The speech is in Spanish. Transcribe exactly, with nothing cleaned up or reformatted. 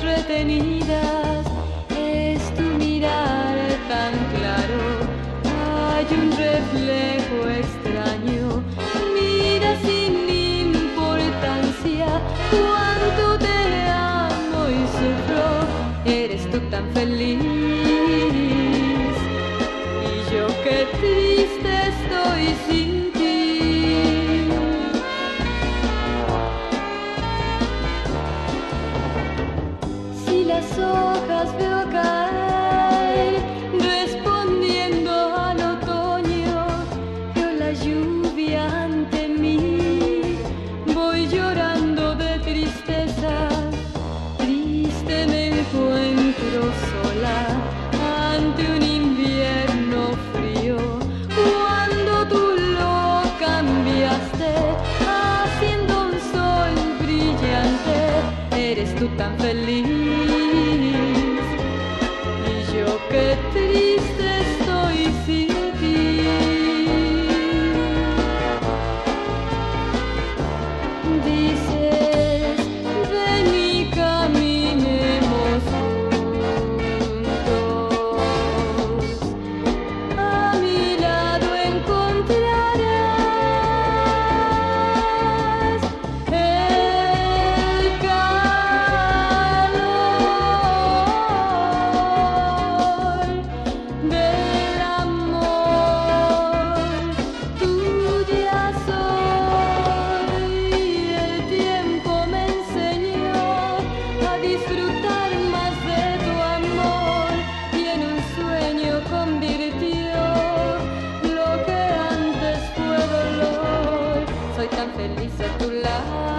retenidas, es tu mirar tan claro. Hay un reflejo extraño, mira sin importancia cuánto te amo y sufro. Eres tú tan feliz y yo qué triste estoy sin ti. Si las hojas veo caer respondiendo al otoño, veo la lluvia ante mí, voy llorando de tristeza. Triste me encuentro sola ante un invierno frío, cuando tú lo cambiaste haciendo un sol brillante. Eres tú tan feliz y yo qué triste estoy sin ti. Dices, ven y caminemos juntos, a mi lado encontrarás el calor del amor. Tuya soy, el tiempo me enseñó a disfrutar más de tu amor y en un sueño convirtió lo que antes fue dolor. Soy tan feliz a tu lado.